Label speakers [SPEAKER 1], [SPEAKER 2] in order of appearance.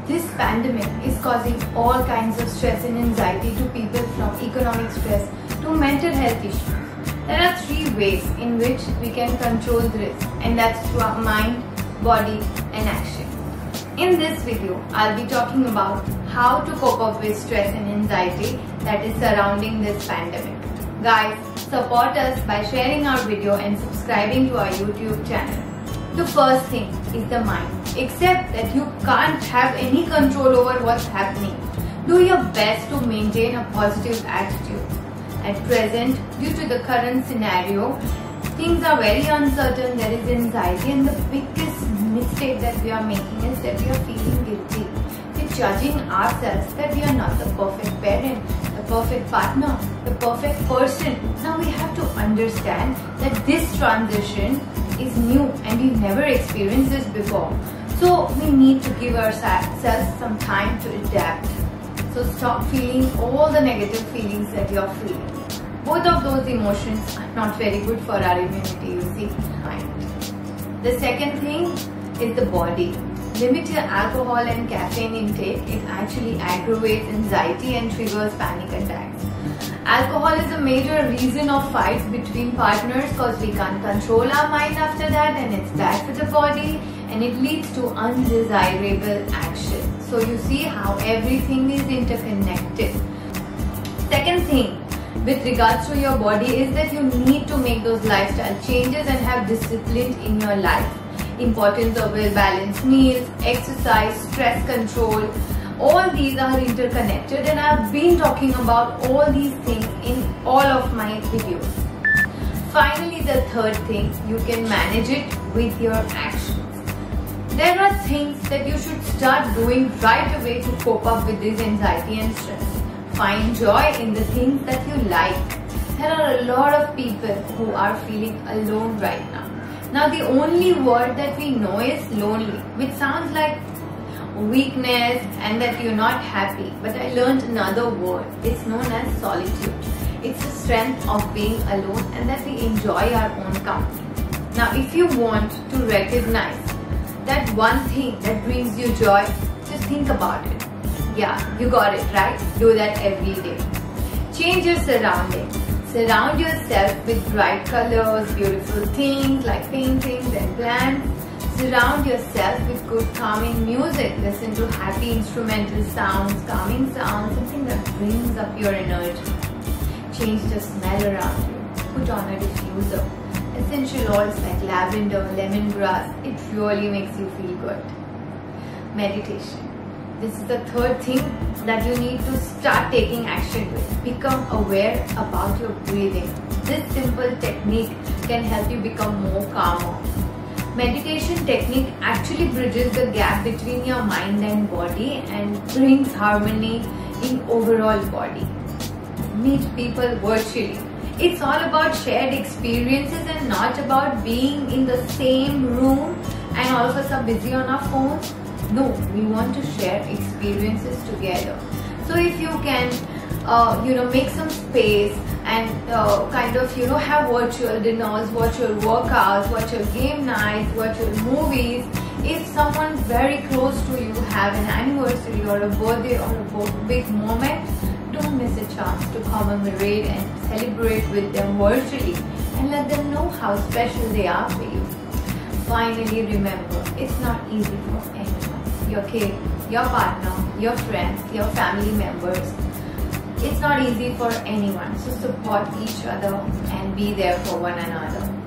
[SPEAKER 1] This pandemic is causing all kinds of stress and anxiety to people, from economic stress to mental health issues. There are 3 ways in which we can control this, and that's through our mind, body and action. In this video, I'll be talking about how to cope up with stress and anxiety that is surrounding this pandemic. Guys, support us by sharing our video and subscribing to our YouTube channel. The first thing is the mind. Accept that you can't have any control over what's happening. Do your best to maintain a positive attitude. At present, due to the current scenario, things are very uncertain, there is anxiety, and the biggest mistake that we are making is that we are feeling guilty. We're judging ourselves that we are not the perfect parent, the perfect partner, the perfect person. Now we have to understand that this transition is new and we've never experienced this before. So we need to give ourselves some time to adapt. So stop feeling all the negative feelings that you're feeling. Both of those emotions are not very good for our immunity, you see. The second thing is the body. Limit your alcohol and caffeine intake. It actually aggravates anxiety and triggers panic attacks. Alcohol is a major reason of fights between partners because we can't control our mind after that, and it's bad for the body and it leads to undesirable action. So you see how everything is interconnected. Second thing with regards to your body is that you need to make those lifestyle changes and have discipline in your life. Importance of well-balanced meals, exercise, stress control, all these are interconnected, and I've been talking about all these things in all of my videos. Finally, the third thing, you can manage it with your actions. There are things that you should start doing right away to cope up with this anxiety and stress. Find joy in the things that you like. There are a lot of people who are feeling alone right now. Now the only word that we know is lonely, which sounds like weakness and that you're not happy. But I learned another word. It's known as solitude. It's the strength of being alone and that we enjoy our own company. Now if you want to recognize that one thing that brings you joy, just think about it. Yeah, you got it right. Do that every day. Change your surroundings. Surround yourself with bright colors, beautiful things like paintings and plants. Surround yourself with good calming music. Listen to happy instrumental sounds, calming sounds, something that brings up your energy. Change the smell around you. Put on a diffuser. Essential oils like lavender, lemongrass, it really makes you feel good. Meditation. This is the third thing that you need to start taking action with. Become aware about your breathing. This simple technique can help you become more calmer. Meditation technique actually bridges the gap between your mind and body and brings harmony in overall body. Meet people virtually. It's all about shared experiences and not about being in the same room and all of us are busy on our phones. No, we want to share experiences together. So if you can, make some space and have virtual dinners, virtual workouts, virtual game nights, virtual movies. If someone very close to you have an anniversary or a birthday or a big moment, don't miss a chance to commemorate and celebrate with them virtually and let them know how special they are for you. Finally, remember, it's not easy for anyone. Your kid, your partner, your friends, your family members. It's not easy for anyone. So support each other and be there for one another.